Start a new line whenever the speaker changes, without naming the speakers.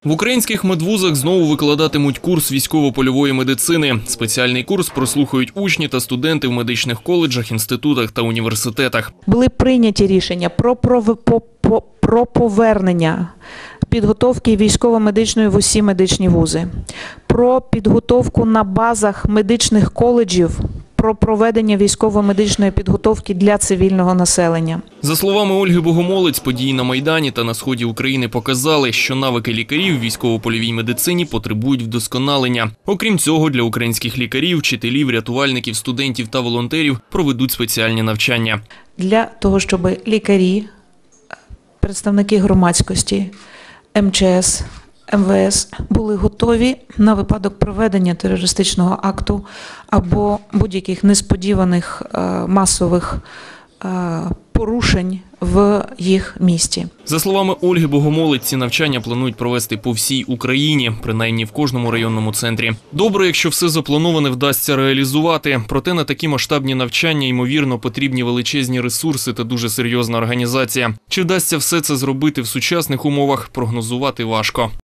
В українських медвузах знову викладатимуть курс військово-польової медицини. Спеціальний курс прослухають учні та студенти в медичних коледжах, інститутах та університетах.
Були прийняті рішення про повернення підготовки військово-медичної в усі медичні вузи, про підготовку на базах медичних коледжів, про проведення військово-медичної підготовки для цивільного населення.
За словами Ольги Богомолець, події на Майдані та на сході України показали, що навики лікарів в військово-польовій медицині потребують вдосконалення. Окрім цього, для українських лікарів, вчителів, рятувальників, студентів та волонтерів проведуть спеціальні навчання.
Для того, щоб лікарі, представники громадськості, МЧС, МВС були готові на випадок проведення терористичного акту або будь-яких несподіваних масових порушень в їх місті.
За словами Ольги Богомолець, ці навчання планують провести по всій Україні, принаймні в кожному районному центрі. Добре, якщо все заплановане вдасться реалізувати. Проте на такі масштабні навчання, ймовірно, потрібні величезні ресурси та дуже серйозна організація. Чи вдасться все це зробити в сучасних умовах, прогнозувати важко.